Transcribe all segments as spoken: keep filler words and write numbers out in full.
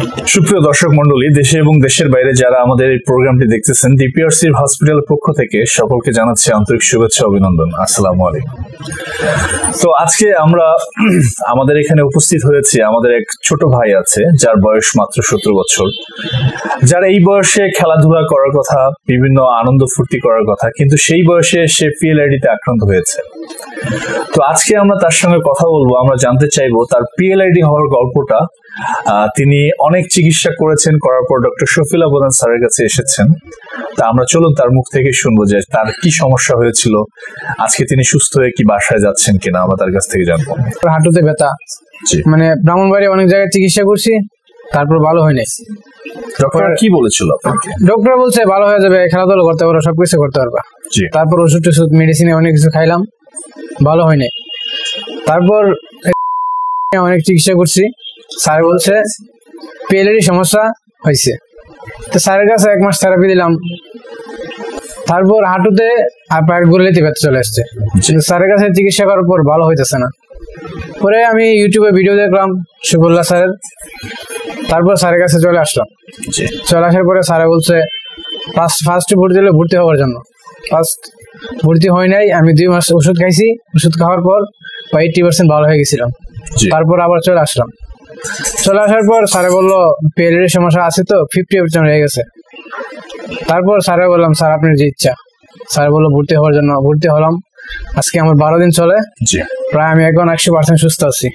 সুপ্রিয় দর্শক মন্ডলী, দেশে এবং দেশের বাইরে যারা আমাদের এই প্রোগ্রামটি দেখতেছেন, ডিপিআরসি হসপিটালের পক্ষ থেকে সকলকে জানাচ্ছি আন্তরিক শুভেচ্ছা অভিনন্দন। আসসালামু আলাইকুম। তো আজকে আমরা আমাদের এখানে উপস্থিত হয়েছি, আমাদের এক ছোট ভাই আছে যার বয়স মাত্র সতেরো বছর, যারা এই বয়সে খেলাধুলা করার কথা, বিভিন্ন আনন্দ ফুর্তি করার কথা, কিন্তু সেই বয়সে সে পিএলআইডি তে আক্রান্ত হয়েছে। তো আজকে আমরা তার সঙ্গে কথা বলবো, আমরা জানতে চাইবো তার পিএলআইডি হওয়ার গল্পটা। তিনি অনেক চিকিৎসা করেছেন, করার পর ডক্টর শফিলা প্রধান স্যারের কাছে এসেছেন। তা আমরা চলুন তার মুখ থেকে শুনবো যে তার কি সমস্যা হয়েছিল, আজকে তিনি সুস্থ হয়ে কি বাসায় যাচ্ছেন কিনা আমরা তার কাছ থেকে জানবো। হাঁটুতে ব্যথা, মানে ব্রাহ্মণবাড়ি অনেক জায়গায় চিকিৎসা করছি, তারপর ভালো হয়নি। ডক্টর কি বলেছিল আপনাকে? ডক্টর বলছে ভালো হয়ে যাবে, খেলাধুলা করতে পারো, সবকিছু করতে পারবা। তারপর ওষুধ টষুধ মেডিসিনে অনেক কিছু খাইলাম, ভালো হয়নি। তারপর অনেক চিকিৎসা করছি, স্যার বলছে পিএলআইডি সমস্যা হয়েছে। তো স্যারের কাছে এক মাস থেরাপি দিলাম, তারপর হাঁটুতে আর পায়ের গোড়ালিতে ব্যথা চলে আসছে। স্যারের কাছে চিকিৎসা করার পর ভালো হইতেছে না। পরে আমি ইউটিউবে ভিডিও দেখলাম শফিউল্লাহ স্যারের, তারপর স্যারের কাছে চলে আসলাম। চলে আসার পরে স্যারে বলছে ফার্স্ট ফার্স্ট ভর্তি হলে ভর্তি হওয়ার জন্য। ফার্স্ট ভর্তি হয় নাই, আমি দুই মাস ওষুধ খাইছি, ওষুধ খাওয়ার পর এইটি পার্সেন্ট ভালো হয়ে গেছিলাম। তারপর আবার চলে আসলাম। চলে আসার পর স্যারে বললো পিএলআইডি সমস্যা আছে, তো ফিফটি পার্সেন্ট হয়ে গেছে। তারপর স্যারে বললাম স্যার আপনার যে ইচ্ছা। স্যার বললো ভর্তি হওয়ার জন্য, ভর্তি হলাম। আজকে আমার বারো দিন চলে, প্রায় আমি এখন একশো পার্সেন্ট সুস্থ আছি।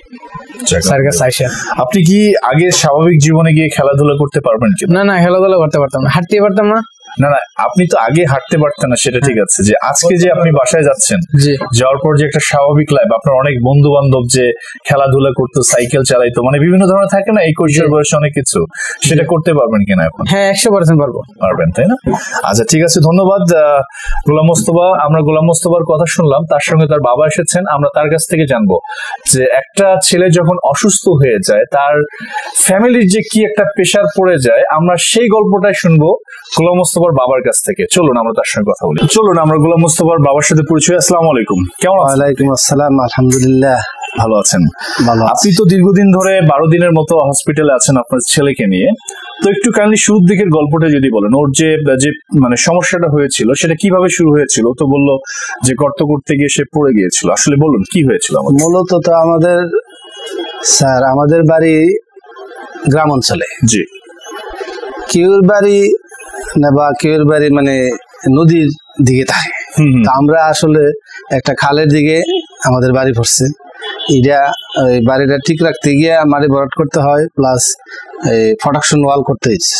আপনি কি আগে স্বাভাবিক জীবনে গিয়ে খেলাধুলা করতে পারবেন কি? না না, খেলাধুলা করতে পারতাম না, হাঁটতে পারতাম না। না না, আপনি তো আগে হাঁটতে পারতেন না, সেটা ঠিক আছে। যে আজকে যে আপনি বাসায় যাচ্ছেন, যাওয়ার পর যে একটা স্বাভাবিক লাইফ, আপনার অনেক বন্ধু বান্ধব যে খেলাধুলা করতো, সাইকেল চালাইতো, মানে বিভিন্ন ধরনের থাকে না এই কৈশোর বয়সে অনেক কিছু, সেটা করতে পারবেন কিনা এখন? হ্যাঁ, একশো পার্সেন্ট পারবো। পারবেন, তাই না? আচ্ছা, ঠিক আছে, ধন্যবাদ গোলাম মোস্তফা। আমরা গোলাম মোস্তফার কথা শুনলাম, তার সঙ্গে তার বাবা এসেছেন। আমরা তার কাছ থেকে জানবো যে একটা ছেলে যখন অসুস্থ হয়ে যায়, তার ফ্যামিলির যে কি একটা প্রেশার পড়ে যায়, আমরা সেই গল্পটাই শুনবো গোলাম মোস্তফার বাবার কাছ থেকে। চলুন আমরা তার সঙ্গে কথা বলি। চলুন আমরা গোলাম মোস্তফার বাবার সাথে পরিচয়। আসসালামু আলাইকুম, কেমন আছেন? ওয়ালাইকুম আসসালাম, আলহামদুলিল্লাহ ভালো আছেন। আপনি তো দীর্ঘদিন ধরে বারো দিনের মতো হসপিটালে আছেন আপনার ছেলেকে নিয়ে। তো একটু কাইন্ডলি শুরুর দিকের গল্পটা যদি বলেন, ওর যে যে মানে সমস্যাটা হয়েছিল সেটা কিভাবে শুরু হয়েছিল? তো বললো যে গর্ত করতে গিয়ে সে পড়ে গিয়েছিল, আসলে বলুন কি হয়েছিল? মূলত তো আমাদের স্যার আমাদের বাড়ি গ্রাম অঞ্চলে। জি। কেউর বাড়ি না বা কেউর বাড়ি মানে নদীর দিকে থাকে। আমরা আসলে একটা খালের দিকে আমাদের বাড়ি পড়ছে। এটা ওই বাড়িটা ঠিক রাখতে গিয়ে মাটি ভরাট করতে হয়, প্লাস এই প্রোটেকশন ওয়াল করতে হচ্ছে।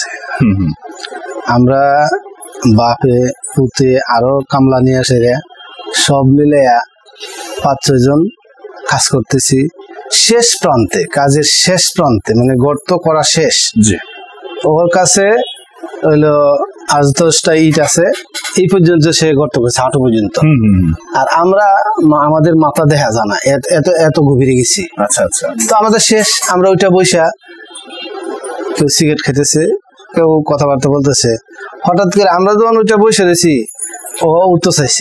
আমরা বাপে পুতে আরো কামলা নিয়ে আসে সব মিলে পাঁচ ছয় জন কাজ করতেছি। শেষ প্রান্তে, কাজের শেষ প্রান্তে, মানে গর্ত করা শেষ। ওর কাছে হইলো আজ দশটা ইট আছে, এই পর্যন্ত সে গর্ত করেছে, হাঁটু পর্যন্ত। আর আমরা আমাদের মাথা দেখা জানা এত এত গভীরে গেছি। আচ্ছা আচ্ছা। তো আমাদের শেষ, আমরা ওইটা বৈশা কেউ সিগারেট খেতেছে, কেউ কথাবার্তা বলতেছে। হঠাৎ করে আমরা যখন ওইটা বসে রয়েছি, ও উঠতে চাইছে।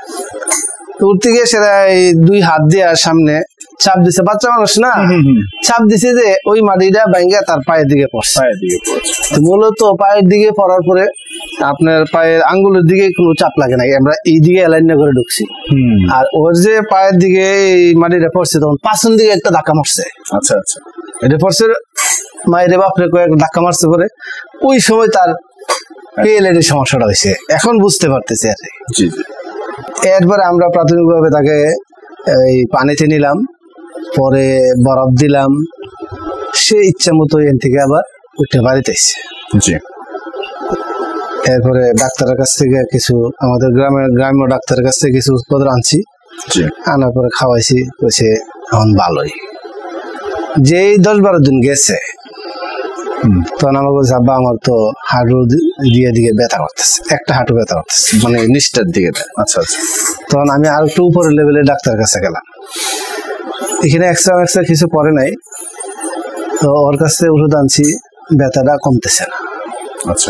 উঠতে গিয়ে সেটা দুই হাত দিয়ে সামনে চাপ দিছে, বাচ্চা মানুষ না, চাপ দিছে যে ওই মাটিটা ভাঙ্গা তার পায়ের দিকে পড়ছে। মূলত পায়ের দিকে পড়ার পরে আপনার পায়ের আঙ্গুলের দিকে কোনো চাপ লাগে নাই, আমরা এই দিকে অ্যালাইন করে ঢুকছি। আর ওর যে পায়ের দিকে এই মাটিটা পড়ছে, তখন পাঁচন দিকে একটা ধাক্কা মারছে। আচ্ছা আচ্ছা। এটা পড়ছে মায়ের বাপরে কয়েক ধাক্কা মারছে পরে, ওই সময় তার পিএলআইডি সমস্যাটা হয়েছে, এখন বুঝতে পারতেছি আর কি। এরপরে আমরা প্রাথমিকভাবে তাকে এই পানিতে নিলাম, পরে বরফ দিলাম, সে ইচ্ছা মতো এখান থেকে আবার উঠে বাড়িতে এসছে। এরপরে ডাক্তারের কাছ থেকে কিছু, আমাদের গ্রামের গ্রাম্য ডাক্তারের কাছ থেকে কিছু ওষুধ আনছি, আনার পরে খাওয়াইছি, কইছে এখন ভালোই। যেই দশ বারো দিন গেছে, তখন আমার বলছে আব্বা আমার তো হাঁটু দিয়ে দিকে ব্যথা করতেছে, একটা হাঁটু ব্যথা করতেছে, মানে নিচটার দিকে। আচ্ছা আচ্ছা। তখন আমি আর একটু উপরের লেভেলে ডাক্তারের কাছে গেলাম। এখানে এক্সট্রা এক্সট্রা কিছু করে নাই, তো ওর কাছে ওষুধ আনছি, ব্যথাটা কমতেছে না। আচ্ছা।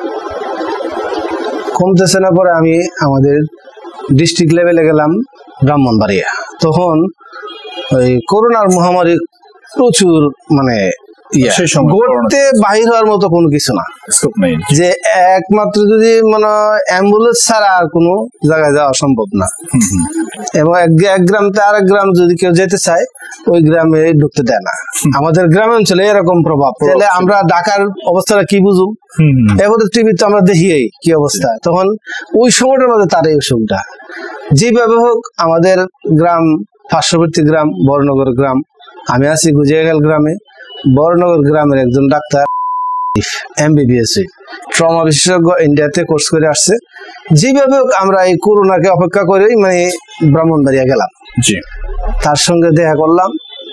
কমতেছে না পরে আমি আমাদের ডিস্ট্রিক্ট লেভেলে গেলাম, ব্রাহ্মণবাড়িয়া। তখন ওই করোনার মহামারী প্রচুর মানে গড়তে বাহির হওয়ার মতো কোনো কিছু না, যে একমাত্র যদি মানে অ্যাম্বুলেন্স ছাড়া আর কোনো জায়গায় যাওয়া সম্ভব না। এবং এক গ্রাম থেকে আরেক গ্রাম যদি কেউ যেতে চায় ওই গ্রামে ঢুকতে দেয় না। আমাদের গ্রাম অঞ্চলে এরকম প্রভাব। তাহলে আমরা ঢাকার অবস্থাটা কি বুঝুম? এবারে টিভিতে আমরা দেখি কি অবস্থা, তখন ওই সময়টার মধ্যে তার এই অসুখটা যেভাবে হোক আমাদের গ্রাম, পার্শ্ববর্তী গ্রাম বড়নগর গ্রাম, আমি আছি গুজিয়াগাল গ্রামে। বড়নগর গ্রামের একজন ডাক্তার এমবিবিএস ট্রমা বিশেষজ্ঞ, ইন্ডিয়াতে কোর্স করে আসছে। যেভাবে হোক আমরা এই করোনাকে অপেক্ষা করে মানে ব্রাহ্মণবাড়িয়া গেলাম, তার সঙ্গে দেখা করলাম।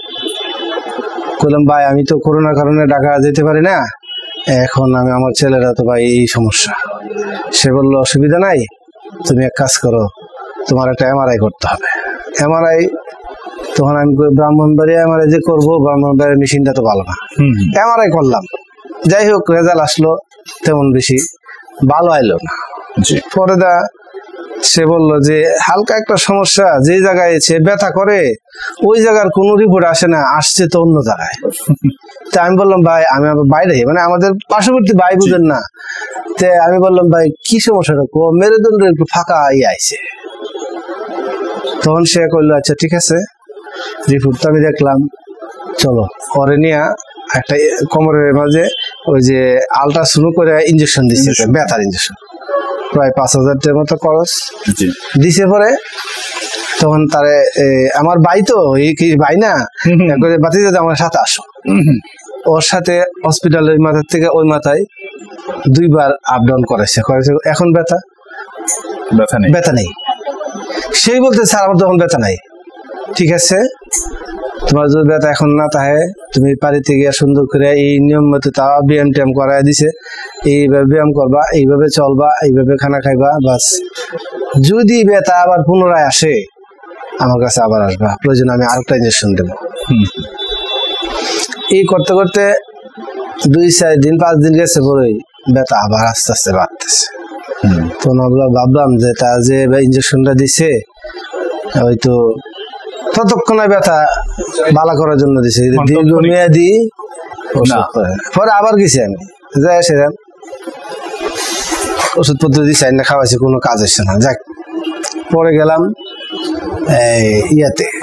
বললাম ভাই আমি তো করোনার কারণে ঢাকা যেতে পারি না, এখন আমি আমার ছেলেরা তো ভাই এই সমস্যা। সে বললো অসুবিধা নাই, তুমি এক কাজ করো, তোমার একটা এমআরআই করতে হবে। এমআরআই তখন আমি ব্রাহ্মণবাড়িয়া এমআরআই যে করবো, ব্রাহ্মণবাড়িয়ার মেশিনটা তো ভালো না। এমআরআই করলাম, যাই হোক রেজাল্ট আসলো তেমন বেশি ভালো আইলো না। পরে দা সে বললো যে হালকা একটা সমস্যা, যে জায়গায় সে ব্যথা করে ওই জায়গার কোনো রিপোর্ট আসে না, আসছে তো অন্য জায়গায়। তা আমি বললাম ভাই আমি বাইরে, মানে আমাদের পার্শ্ববর্তী ভাই বুঝেন না। তে আমি বললাম ভাই কি সমস্যাটা? মেরুদণ্ড একটু ফাঁকা ইয়ে আইছে। তখন সে করলো আচ্ছা ঠিক আছে, রিপোর্ট তো আমি দেখলাম, চলো পরে নিয়ে একটা কোমরের মাঝে ওই যে আলট্রাসাউন্ড করে ইঞ্জেকশন দিচ্ছে, ব্যথার ইঞ্জেকশন, প্রায় পাঁচ হাজার টাকার মতো খরচ দিছে। পরে তখন তারে আমার ভাই তো ভাই না, বাতি যাতে আমার সাথে আসো, ওর সাথে হসপিটালের মাথার থেকে ওই মাথায় দুইবার আপ ডাউন করেছে। এখন ব্যথা ব্যথা নেই, ব্যথা নেই। সেই বলতে স্যার আমার তখন ব্যথা নাই, ঠিক আছে তোমার যদি ব্যথা এখন না থাকে তুমি বাড়িতে গিয়ে সুন্দর করে এই নিয়ম মতো তা ব্যায়াম ট্যায়াম করাই দিছে, এইভাবে ব্যায়াম করবা, এইভাবে চলবা, এইভাবে খানা খাইবা, বাস। যদি ব্যথা আবার পুনরায় আসে আমার কাছে আবার আসবা, প্রয়োজন আমি আরেকটা ইঞ্জেকশন দেবো। এই করতে করতে দুই চার দিন পাঁচ দিন গেছে, পরে ব্যথা আবার আস্তে আস্তে বাড়তেছে। তো আমরা ভাবলাম যে তার যে ইঞ্জেকশনটা দিছে হয়তো ততক্ষণে ব্যথা ভালো করার জন্য দিছে, দীর্ঘমেয়াদী পরে আবার গেছি আমি, যাই সেখান ওষুধপত্র দিচ্ছে না, খাওয়াইছে, কোনো কাজ হচ্ছে না। যাক পরে গেলাম ইয়াতে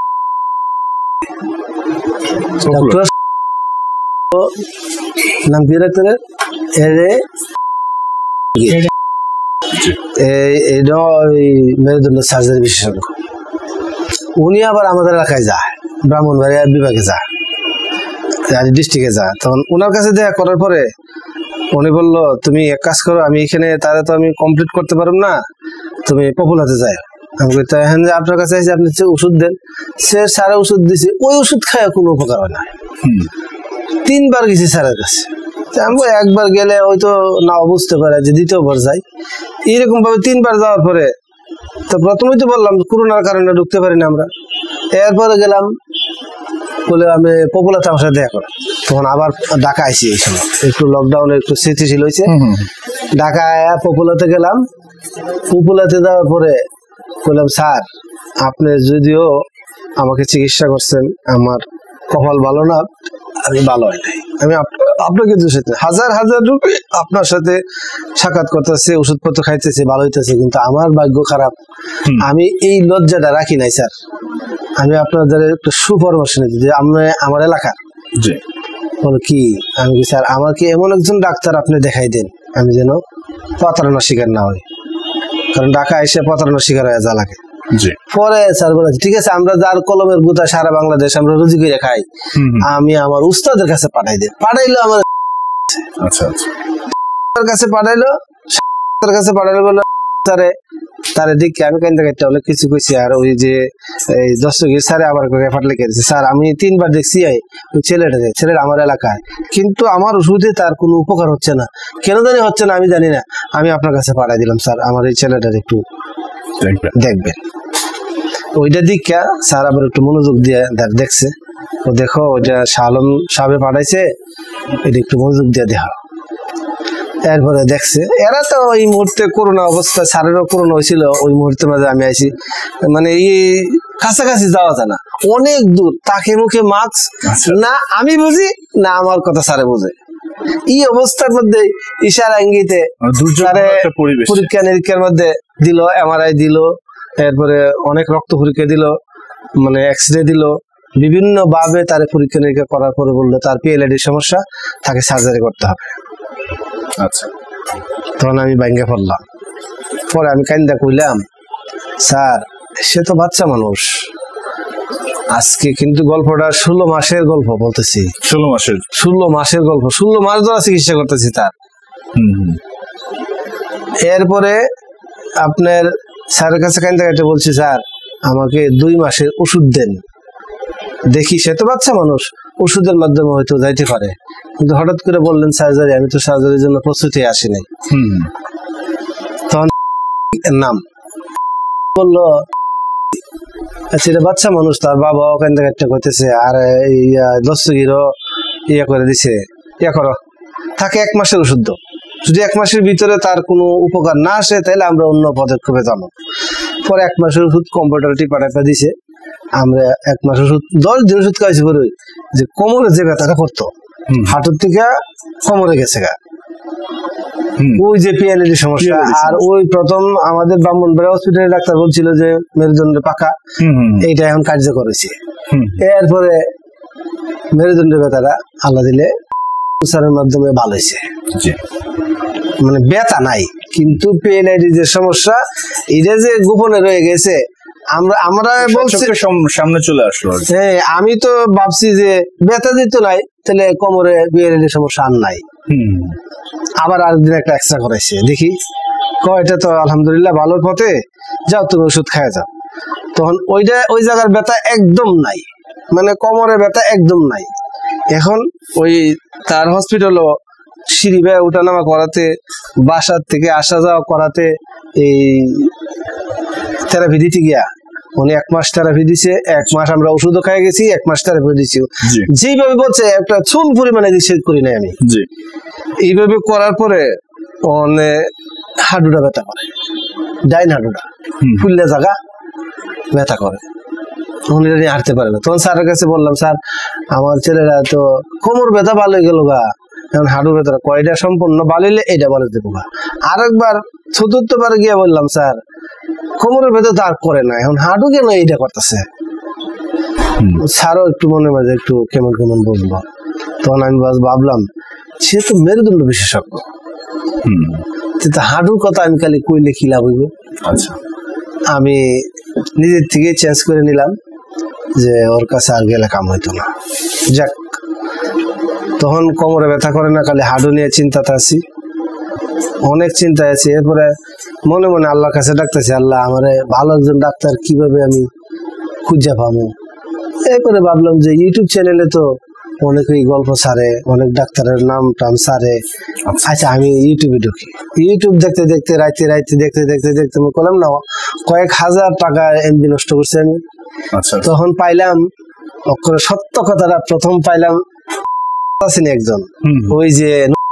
নাম কি ডাক্তারের মেরুদণ্ড সার্জারি বিশেষজ্ঞ। উনি আবার আমাদের এলাকায় যায়, ব্রাহ্মণবাড়িয়া বিভাগে যায়, ডিস্ট্রিক্টে যায়। তখন ওনার কাছে দেখা করার পরে উনি বললো তুমি এক কাজ করো, আমি এখানে তারা তো আমি কমপ্লিট করতে পারব না, তুমি পপুলাতে যাই। আমি বলি এখন যে আপনার কাছে এসে আপনি ওষুধ দেন। সে সারা ওষুধ দিছে, ওই ওষুধ খায় কোনো উপকার হয় না। তিনবার গেছি স্যারের কাছে, একবার গেলে হয়তো না বুঝতে পারে যে দ্বিতীয়বার যাই, এইরকম ভাবে তিনবার যাওয়ার পরে তো প্রথমেই তো বললাম করোনার কারণে ঢুকতে পারি না আমরা। এরপরে গেলাম বলে আমি পপুলাতে আমার সাথে দেখা করে, তখন আবার ঢাকা আইসি। এই সময় একটু লকডাউনে একটু স্থিতিশীল হয়েছে, ঢাকা পপুলাতে গেলাম। পপুলাতে যাওয়ার পরে বললাম স্যার আপনি যদিও আমাকে চিকিৎসা করছেন, আমার কপাল ভালো না, আমি ভালো হয় নাই, আমি আপনাকে হাজার হাজার রুপি আপনার সাথে সাক্ষাৎ করতেছে, ওষুধপত্র খাইতেছে, ভালো হইতেছে, কিন্তু আমার ভাগ্য খারাপ, আমি এই লজ্জাটা রাখি নাই স্যার। আমি আপনাদের একটা সুপরামর্শ নিতে যে আমরা আমার এলাকার বলো কি, আমি কি স্যার আমাকে এমন একজন ডাক্তার আপনি দেখাই দেন আমি যেন প্রতারণার শিকার না হই, কারণ ঢাকা এসে প্রতারণার শিকার হয়ে যা লাগে। পরে স্যার বলে ঠিক আছে আমরা যার কলমের গুতা সারা বাংলাদেশ আমরা রুজি করে খাই, আমি আমার উস্তাদের কাছে পাঠাই দেব। পাঠাইলো আমার আচ্ছা আচ্ছা কাছে পাঠাইলো, তার কাছে পাঠাইলো বলে স্যারে তারে দেখি আমি কেন দেখাইতে অনেক কিছু কইছি। আর ওই যে এই দস্তগীর স্যারে আবার রেফার লিখে দিচ্ছে, স্যার আমি তিনবার দেখছি ওই ছেলেটা ছেলেটা আমার এলাকায়, কিন্তু আমার ওষুধে তার কোনো উপকার হচ্ছে না, কেন জানি হচ্ছে না আমি জানি না, আমি আপনার কাছে পাঠাই দিলাম স্যার আমার এই ছেলেটার একটু দেখবেন। ওইটা দীক্ষা স্যার আবার একটু মনোযোগ দিয়ে দেখছে, ও দেখো ওইটা শালম সাহেবে পাঠাইছে, এটা একটু মনোযোগ দিয়ে দেখা। এরপরে দেখছে এরা তো ওই মুহূর্তে করোনা অবস্থা, স্যারেরও করোনা হয়েছিল ওই মুহূর্তের মাঝে আমি আইছি, মানে এই কাছাকাছি যাওয়া যায় না, অনেক দূর, তাকে মুখে মাস্ক, না আমি বুঝি না আমার কথা স্যারে বুঝে। এই অবস্থার মধ্যে ইশারা ইঙ্গিতে পরীক্ষা নিরীক্ষার মধ্যে দিল, এমআরআই দিল, এরপরে অনেক রক্ত পরীক্ষা দিল, মানে এক্স রে দিল, বিভিন্ন ভাবে তার পরীক্ষা নিরীক্ষা করার পরে বললো তার পিএলআইডি সমস্যা, তাকে সার্জারি করতে হবে। আচ্ছা, তখন আমি ব্যাঙ্গে পড়লাম। পরে আমি কান্দা কইলাম, স্যার সে তো বাচ্চা মানুষ, আজকে কিন্তু গল্পটা ষোলো মাসের গল্প বলতেছি। ষোলো মাসের ষোলো মাসের গল্প ষোলো মাস ধরে চিকিৎসা করতেছি তার। এরপরে আপনার স্যারের কাছে কান্দা কাটে বলছি, স্যার আমাকে দুই মাসের ওষুধ দেন, দেখি সে তো বাচ্চা মানুষ, ওষুধের মাধ্যমে হয়তো যাইতে পারে। কিন্তু হঠাৎ করে বললেন সার্জারি, আমি তো সার্জারির জন্য প্রস্তুতি আসি নাই। তখন নাম বললো, সেটা বাচ্চা মানুষ, তার বাবা ওখান থেকে একটা করতেছে, আর দস্তগিরও ইয়ে করে দিছে, ইয়ে করো, তাকে এক মাসের ওষুধ দাও, যদি এক মাসের ভিতরে তার কোনো উপকার না আসে তাহলে আমরা অন্য পদক্ষেপে যাবো। পরে এক মাসের ওষুধ কম্পিউটার টিপা টাইপা দিছে, আমরা এক মাস ওষুধ দশ দিন ওষুধ খাইছি। পরে যে কোমরে যে ব্যথাটা করতো, হাঁটুর থেকে কোমরে গেছে গা, ওই যে পিএলআইডি সমস্যা। আর ওই প্রথম আমাদের ব্রাহ্মণবাড়িয়া হসপিটালে ডাক্তার বলছিল যে মেরুদণ্ড পাকা, এইটা এখন কার্যকর হয়েছে। এরপরে মেরুদণ্ডের ব্যথাটা আল্লাহ দিলে সারের মাধ্যমে ভালো হয়েছে, মানে ব্যথা নাই, কিন্তু পিএলআইডি যে সমস্যা এটা যে গোপনে রয়ে গেছে, আমরা আমরা বলছি সামনে চলে আসলো। হ্যাঁ, আমি তো ভাবছি যে ব্যথা দিত নাই, তাহলে কোমরে পিএলআইডি সমস্যা আর নাই। আবার আরেকদিন একটা এক্সট্রা করাইছে, দেখি কয়টা তো আলহামদুলিল্লাহ ভালোর পথে, যাও তুমি ওষুধ খায় যাও। তখন ওইটা ওই জায়গার ব্যথা একদম নাই, মানে কোমরে ব্যথা একদম নাই। এখন ওই তার হসপিটালও সিঁড়ি বেয়ে উঠানামা করাতে, বাসার থেকে আসা যাওয়া করাতে, এই থেরাপি দিতে গিয়া উনি এক মাস থেরাপি দিছে, এক মাস আমরা ওষুধও খাই গেছি, এক মাস থেরাপি দিছি। যেভাবে বলছে একটা চুল পরিমাণে নিষেধ করি নাই আমি। এইভাবে করার পরে হাঁটুটা ব্যথা করে, ডাইন হাঁটুটা ফুললে জায়গা ব্যথা করে, উনি হাঁটতে পারে না। তখন স্যারের কাছে বললাম, স্যার আমার ছেলেরা তো কোমর ব্যথা ভালো হয়ে গেল গা, এখন হাঁটু ব্যথা কয়টা সম্পূর্ণ বালিলে এটা বলে দেবো গা। আরেকবার চতুর্থবার গিয়ে বললাম, স্যার কোমরের ব্যথা তো আর করে না, এখন হাঁটু কেন এইটা করতেছে। স্যারও একটু মনে মাঝে একটু কেমন কেমন বুঝলো। তখন আমি ভাবলাম, সে তো মেরুদণ্ড বিশেষজ্ঞ, হাঁটুর কথা আমি খালি কইলে কি লাভ হইব। আচ্ছা, আমি নিজের থেকে চেঞ্জ করে নিলাম যে ওর কাছে আর গেলে কাম হইতো না। যাক, তখন কোমরে ব্যথা করে না, খালি হাঁটু নিয়ে চিন্তাতে আছি, অনেক চিন্তা আছে। এরপরে মনে মনে আল্লাহর কাছে ডাকতেছি, আল্লাহ আমারে ভালো একজন ডাক্তার কিভাবে আমি খুঁজে পাবো। এরপরে ভাবলাম যে ইউটিউব চ্যানেলে তো অনেকেই গল্প ছাড়ে, অনেক ডাক্তারের নাম টাম ছাড়ে। আচ্ছা, আমি ইউটিউবে ঢুকি, ইউটিউব দেখতে দেখতে রাইতে রাইতে দেখতে দেখতে দেখতে আমি করলাম না কয়েক হাজার টাকা এমবি নষ্ট করছি আমি। তখন পাইলাম অক্ষরে সত্য কথাটা প্রথম পাইলাম, আছেন একজন ওই যে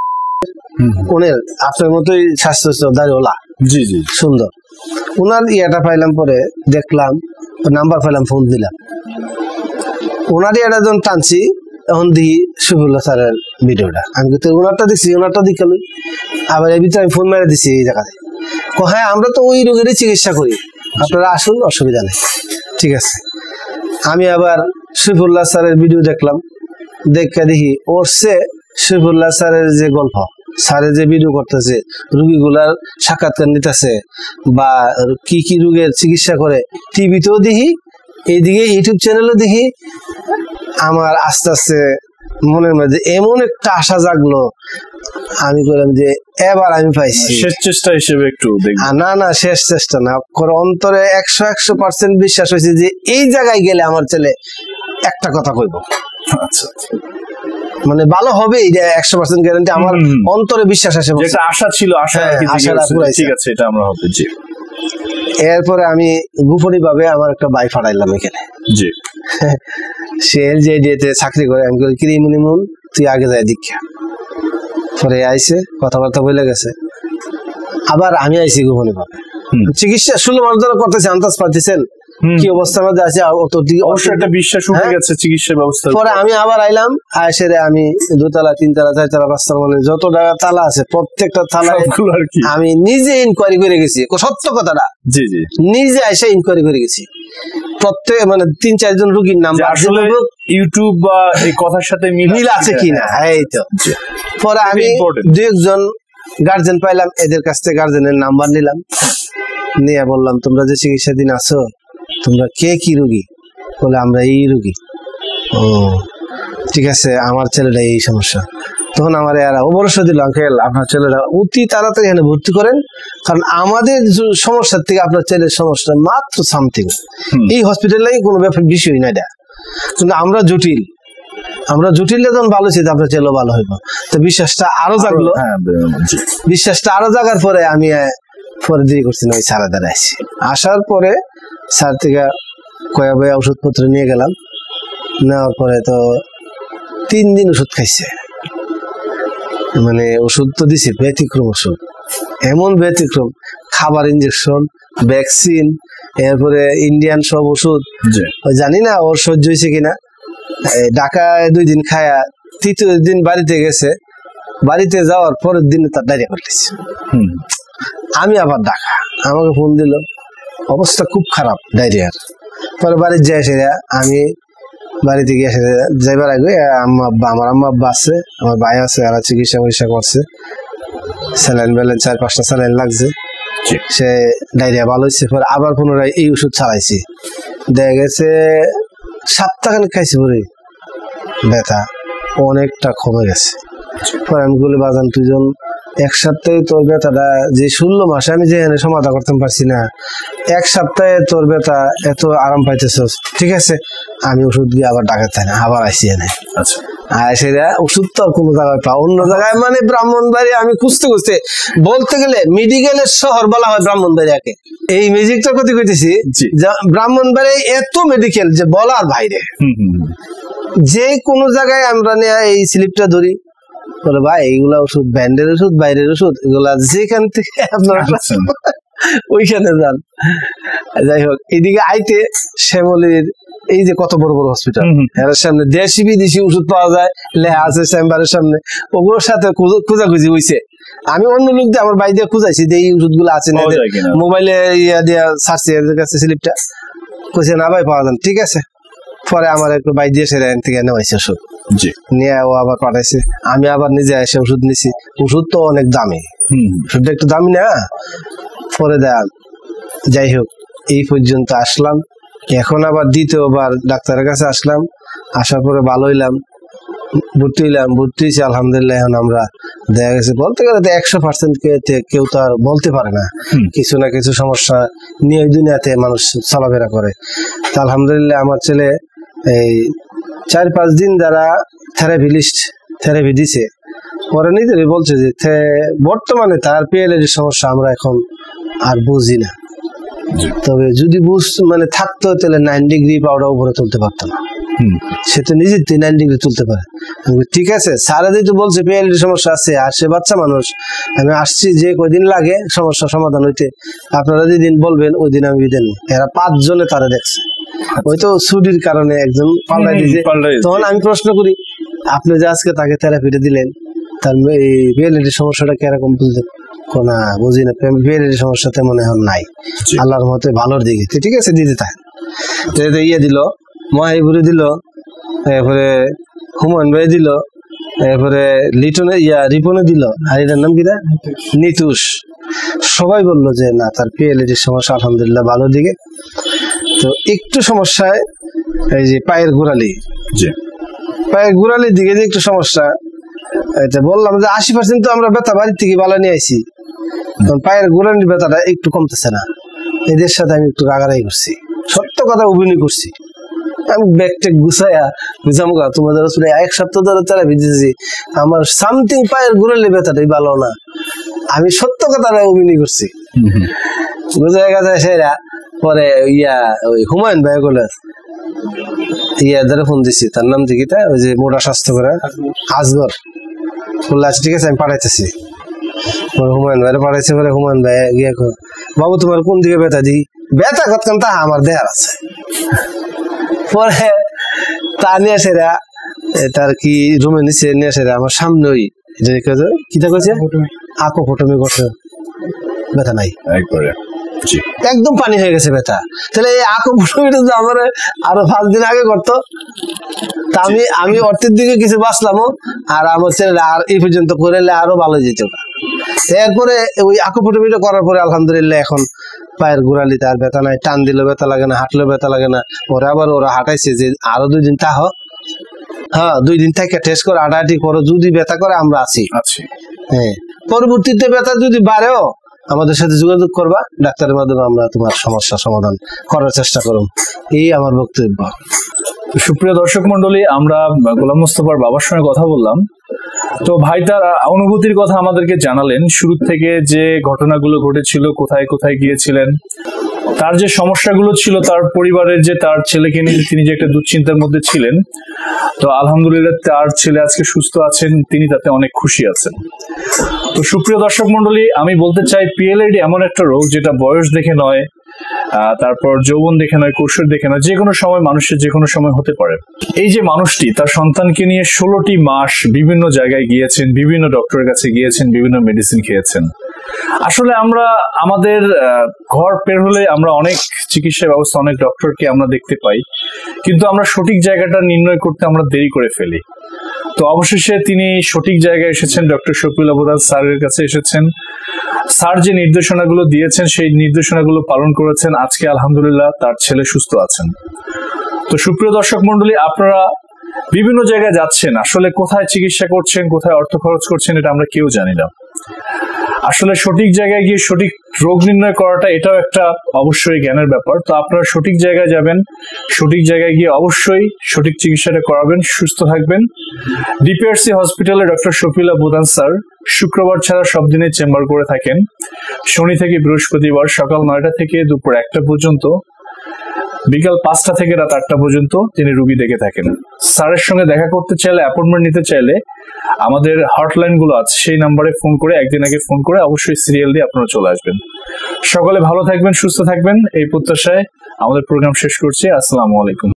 উনি আপনার মতোই স্বাস্থ্য দাঁড়িওয়ালা, জি জি সুন্দর, ওনার ইয়েটা পাইলাম। পরে দেখলাম নাম্বার পাইলাম, ফোন দিলাম, ওনার ইয়েটা যখন টানছি তখন দিই শফিউল্লাহ স্যারের ভিডিওটা। আমি তো ওনারটা দিচ্ছি, ওনারটা দিকে আবার এই ভিতরে আমি ফোন মেরে দিচ্ছি এই জায়গাতে। হ্যাঁ, আমরা তো ওই রোগেরই চিকিৎসা করি, আপনারা আসুন, অসুবিধা নেই, ঠিক আছে। আমি আবার শফিউল্লাহ স্যারের ভিডিও দেখলাম, দেখে দেখি ওর সে শফিউল্লাহ স্যারের যে গল্প, স্যারের যে ভিডিও করতেছে, রুগীগুলার সাক্ষাৎকার নিতেছে বা কি কি রোগের চিকিৎসা করে, টিভিতেও দেখি, এইদিকে ইউটিউব চ্যানেলও দেখি। আমার আস্তে আস্তে মনের মধ্যে এমন একটা আশা জাগলো, আমি বললাম যে এবার আমি পাইছি। শেষ চেষ্টা হিসেবে একটু না না শেষ চেষ্টা না, অন্তরে একশো একশো পার্সেন্ট বিশ্বাস হয়েছে যে এই জায়গায় গেলে আমার ছেলে একটা কথা কইব, আচ্ছা মানে ভালো হবে, এটা একশো পার্সেন্ট গ্যারান্টি। আমার অন্তরে বিশ্বাস আসে, যেটা আশা ছিল, আশা ঠিক আছে, এটা আমরা হবে। জি, এরপরে আমি গোপনী ভাবে আমার একটা বাই ফাটাইলাম এখানে, জি, সে এলজিআইডিতে চাকরি করে। আমি বলি, কিরিমুনিমুন তুই আগে যাই দীক্ষা। পরে আইসে কথাবার্তা বলে গেছে, আবার আমি আইসি গোপনী ভাবে চিকিৎসা ষোলো মাস ধরে করতেছে, আন্দাজ পাচ্ছেন কি অবস্থার মধ্যে আছে, অবশ্যই একটা বিশ্বাস উঠে গেছে চিকিৎসা ব্যবস্থা। পরে আমি আবার আইলাম, আইসে আমি দুতলা তিনতলা চারতলা পাঁচতলা মানে যত টাকা তালা আছে প্রত্যেকটা তালা আমি নিজে ইনকোয়ারি করে গেছি, সত্য কথাটা জি জি নিজে এসে ইনকোয়ারি করে গেছি। প্রত্যেক মানে তিন চারজন রুগীর নাম্বার আসলে ইউটিউব বা এই কথার সাথে মিল আছে কিনা, এই তো। পরে আমি দু একজন গার্জেন পাইলাম, এদের কাছ থেকে গার্জেনের নাম্বার নিলাম, নিয়ে বললাম তোমরা যে চিকিৎসাধীন আছো তোমরা কে কি রুগী? বলে আমরা এই রুগী। ও ঠিক আছে, আমার ছেলেটা এই সমস্যা। তখন আমার এরা ভরসা দিল, আঙ্কেল আপনার ছেলেটা অতি তাড়াতাড়ি এখানে ভর্তি করেন, কারণ আমাদের সমস্যার থেকে আপনার ছেলের সমস্যা মাত্র সামথিং, এই হসপিটালে কোনো ব্যাপার বিষয় না এটা, কিন্তু আমরা জটিল, আমরা জটিল যখন ভালো ছিল আপনার ছেলেও ভালো হইব। তো বিশ্বাসটা আরো জাগলো, বিশ্বাসটা আরো জাগার পরে আমি পরে দিয়ে করছি না ওই সারা দ্বারা আসি। আসার পরে স্যার থেকে কয়া বয়া ওষুধপত্র নিয়ে গেলাম, নেওয়ার পরে তো তিন দিন ওষুধ খাইছে, মানে ওষুধ তো দিছে ব্যতিক্রম ওষুধ, এমন ব্যতিক্রম, খাবার ইঞ্জেকশন, ভ্যাকসিন, এরপরে ইন্ডিয়ান সব ওষুধ, জানি না ওর সহ্য হয়েছে কিনা। ঢাকায় দুই দিন খায়া তৃতীয় দিন বাড়িতে গেছে, বাড়িতে যাওয়ার পরের দিনে তার ডায়রিয়া করতেছে। আমি আবার ঢাকা, আমাকে ফোন দিল, অবস্থা খুব খারাপ ডায়রিয়ার। পরে বাড়ির যাই এসে আমি বাড়িতে গিয়ে এসে যাইবার আগে আম্মা আব্বা, আমার আম্মা আব্বা আছে, আমার ভাই আছে, এরা চিকিৎসা মিকিৎসা করছে, স্যালাইন বেলেন চার পাঁচটা স্যালাইন লাগছে, সে ডায়রিয়া ভালো হয়েছে। পরে আবার পুনরায় এই ওষুধ চালাইছি, দেখা গেছে সপ্তাহখানিক খাইছি, পরে ব্যথা অনেকটা কমে গেছে। পরে আমি বলি বাজান তুইজন এক সপ্তাহে তোর ব্যথাটা যে ষোলো মাসে আমি যেখানে সমাধান করতে পারছি না, এক সপ্তাহে তোর ব্যথা এত আরাম পাইতেছ, ঠিক আছে আমি ওষুধ দিয়ে আবার ডাকাতে না, আবার আসি এনে। আচ্ছা আর সেটা ওষুধ তো আর কোনো জায়গায় পাও, অন্য জায়গায় মানে ব্রাহ্মণবাড়ি আমি খুঁজতে খুঁজতে বলতে গেলে মেডিকেলের শহর বলা হয় ব্রাহ্মণবাড়িয়াকে। এই ম্যাজিকটা কথা কইতেছি, ব্রাহ্মণবাড়ি এত মেডিকেল যে বলার বাইরে। যে কোনো জায়গায় আমরা নিয়ে এই স্লিপটা ধরি, বলে ভাই এইগুলা ওষুধ ব্যান্ডের ওষুধ, বাইরের ওষুধ, এগুলা যেখান থেকে আপনারা ওইখানে যান। যাই হোক, এদিকে আইতে শ্যামলির এই যে কত বড় বড় হসপিটাল, এর সামনে দেশি বিদেশি ওষুধ পাওয়া যায়, লেখা আছে চেম্বারের সামনে, ওগুলোর সাথে খোঁজাখুঁজি হয়েছে। আমি অন্য লোক দিয়ে আমার বাড়ি দিয়ে খুঁজাইছি যে এই ওষুধ গুলো আছে না, মোবাইলে ইয়া দিয়া সার্চি, এদের কাছে স্লিপটা কইছে না ভাই পাওয়া যান, ঠিক আছে। পরে আমার একটু বাই দিয়ে সেরে থেকে নেওয়াইছে ওষুধ, নিয়ে ও আবার পাঠাইছে, আমি আবার নিজে এসে ওষুধ নিছি। ওষুধ তো অনেক দামি, ওষুধটা একটু দামি না। পরে দেন যাই হোক এই পর্যন্ত আসলাম, এখন আবার দ্বিতীয়বার ডাক্তারের কাছে আসলাম, আসার পরে ভালো হইলাম, ভর্তি হইলাম, ভর্তি হয়েছি আলহামদুলিল্লাহ। এখন আমরা দেখা গেছে বলতে গেলে তো একশো পার্সেন্ট কেউ তো আর বলতে পারে না, কিছু না কিছু সমস্যা নিয়ে দুনিয়াতে মানুষ চলাফেরা করে। তো আলহামদুলিল্লাহ আমার ছেলে এই চার পাঁচ দিন যারা থেরাপি লিস্ট থেরাপি দিছে, পরে নিজেরই বলছে যে বর্তমানে তার পিএলআইডি সমস্যা আমরা এখন আর বুঝি না, তবে যদি বুঝ মানে থাকতো তাহলে নাইন ডিগ্রি পাউডার উপরে তুলতে পারতো না, সে তো নিজের নাইন ডিগ্রি তুলতে পারে। ঠিক আছে স্যারা যেহেতু বলছে পিএলআইডি সমস্যা আছে, আর সে বাচ্চা মানুষ, আমি আসছি যে কয়দিন লাগে সমস্যা সমাধান হইতে, আপনারা যেদিন বলবেন ওই দিন আমি দেন। এরা পাঁচজনে তারা দেখছে, ওই তো ছুটির কারণে একজন পাল্টাই দিয়েছে। তখন আমি প্রশ্ন করি, আপনি যে আজকে তাকে থেরাপিটা দিলেন, তার পিএলআইডি সমস্যাটা কিরকম বুঝলেন? কোনা বুঝি না, পিএলআইডি সমস্যা তেমন এখন নাই, আল্লাহর মতে ভালোর দিকে। ঠিক আছে দিতে থাকেন, ইয়ে দিল মহাইপুরে দিল, এরপরে হুমায়ুন ভাই দিল, এরপরে লিটনে ইয়া রিপনে দিল, আর এটার নাম কিনা নিতুষ। সবাই বললো যে না তার পিএলআইডি সমস্যা আলহামদুলিল্লাহ ভালোর দিকে। তো একটু সমস্যায় এই যে পায়ের গোড়ালি, পায়ের গোড়ালির দিকে যে একটু সমস্যা, এটা বললাম যে আশি পার্সেন্ট তো আমরা ব্যথা বাড়ির থেকে ভালো নিয়ে আইছি, পায়ের গোড়ালির ব্যথাটা একটু কমতেছে না। এদের সাথে আমি একটু রাগারাগি করছি, সত্য কথা অভিনয় করছি। আমি ব্যাগ ট্যাগ গুছাইয়া বুঝাম গা তোমাদের এক সপ্তাহ ধরে তারা ভিজেছি, আমার সামথিং পায়ের গোড়ালির ব্যথাটাই ভালো না, আমি সত্য কথা অভিনয় করছি। বুঝা গেছে সেরা। পরে ইয়া ওই হুমায়ুন ভাই বলে ইয়া ধরে ফোন দিছি, তার নাম কি ওই যে মোটা স্বাস্থ্য করে আজগর বললে আচ্ছা ঠিক আছে আমি পাঠাইতেছি। হুমায়ুন ভাই পাঠাইছে, পরে হুমায়ুন ভাই গিয়ে বাবু তোমার কোন দিকে ব্যথা দি? ব্যথা কতক্ষণ তা আমার দেহার আছে, পরে তা নিয়ে সেরা তার কি রুমে নিচে নিয়ে সেরা আমার সামনে ওই কিতা কইছে আকো ফটোমি করছে, ব্যথা নাই একবারে একদম পানি হয়ে গেছে ব্যথা। তাহলে এই আকো ফটোমিটা তো আমার আরো পাঁচ দিন আগে করতো, তা আমি আমি অর্থের দিকে কিছু বাঁচলামও, আর আমার ছেলে আর এই পর্যন্ত করে আরো ভালো যেত। এরপরে ওই আকো ফটোমিটা করার পরে আলহামদুলিল্লাহ এখন পায়ের গোড়ালিতে আর ব্যথা নাই, টান দিলেও ব্যথা লাগে না, হাঁটলেও ব্যথা লাগে না। ওরা আবার ওরা হাঁটাইছে যে আরো দুই দিন তা হোক, হ্যাঁ দুই দিন থেকে টেস্ট করে হাঁটাহাঁটি করো, যদি ব্যথা করে আমরা আছি। হ্যাঁ, পরবর্তীতে ব্যথা যদি বাড়েও আমাদের সাথে যোগাযোগ করবা, ডাক্তারের মাধ্যমে আমরা তোমার সমস্যা সমাধান করার চেষ্টা করব, এই আমার বক্তব্য। সুপ্রিয় দর্শক মন্ডলী, আমরা গোলাম মোস্তফার বাবার সঙ্গে কথা বললাম। তো ভাই তার অনুভূতির কথা আমাদেরকে জানালেন, শুরু থেকে যে ঘটনাগুলো ঘটেছিল, কোথায় কোথায় গিয়েছিলেন, তার যে সমস্যাগুলো ছিল, তার পরিবারের যে তার ছেলেকে নিয়ে তিনি যে একটা দুশ্চিন্তার মধ্যে ছিলেন। তো আলহামদুলিল্লাহ তার ছেলে আজকে সুস্থ আছেন, তিনি তাতে অনেক খুশি আছেন। তো সুপ্রিয় দর্শক মন্ডলী, আমি বলতে চাই পিএলআইডি এমন একটা রোগ যেটা বয়স দেখে নয়, আহ তারপর যৌবন দেখে নয়, কৈশোর দেখে নয়, যে কোনো সময় মানুষের যে কোনো সময় হতে পারে। এই যে মানুষটি তার সন্তানকে নিয়ে ষোলোটি মাস বিভিন্ন জায়গায় গিয়েছেন, বিভিন্ন ডক্টরের কাছে গিয়েছেন, বিভিন্ন মেডিসিন খেয়েছেন। আসলে আমরা আমাদের ঘর পের হলে আমরা অনেক চিকিৎসা ব্যবস্থা, অনেক ডক্টরকে আমরা দেখতে পাই, কিন্তু আমরা সঠিক জায়গাটা নির্ণয় করতে আমরা দেরি করে ফেলি। তো অবশেষে তিনি সঠিক জায়গায় এসেছেন, ডক্টর শফিউল্লাহ প্রধান স্যারের কাছে এসেছেন। স্যার যে নির্দেশনাগুলো দিয়েছেন সেই নির্দেশনাগুলো পালন করেছেন, আজকে আলহামদুলিল্লাহ তার ছেলে সুস্থ আছেন। তো সুপ্রিয় দর্শক মন্ডলী, আপনারা বিভিন্ন জায়গায় যাচ্ছেন, আসলে কোথায় চিকিৎসা করছেন, কোথায় অর্থ খরচ করছেন, এটা আমরা কেউ জানি না। আসলে সঠিক জায়গায় গিয়ে সঠিক রোগ নির্ণয় করাটা এটাও একটা অবশ্যই জ্ঞানের ব্যাপার। তো আপনারা সঠিক জায়গায় যাবেন, সঠিক জায়গায় গিয়ে অবশ্যই সঠিক চিকিৎসাটা করাবেন, সুস্থ থাকবেন। ডিপিআরসি হসপিটালে ডক্টর শফিউল্লাহ প্রধান স্যার শুক্রবার ছাড়া সব দিনে চেম্বার করে থাকেন, শনি থেকে বৃহস্পতিবার সকাল নয়টা থেকে দুপুর একটা পর্যন্ত, বিকাল পাঁচটা থেকে রাত আটটা পর্যন্ত তিনি রুগী দেখে থাকেন। স্যারের সঙ্গে দেখা করতে চাইলে, অ্যাপয়েন্টমেন্ট নিতে চাইলে আমাদের হটলাইন গুলো আছে, সেই নাম্বারে ফোন করে, একদিন আগে ফোন করে অবশ্যই সিরিয়াল দিয়ে আপনারা চলে আসবেন। সকলে ভালো থাকবেন, সুস্থ থাকবেন, এই প্রত্যাশায় আমাদের প্রোগ্রাম শেষ করছি। আসসালামু আলাইকুম।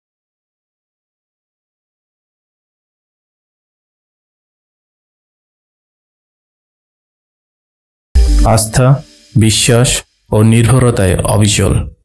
আস্থা, বিশ্বাস ও নির্ভরতায় অবিচল।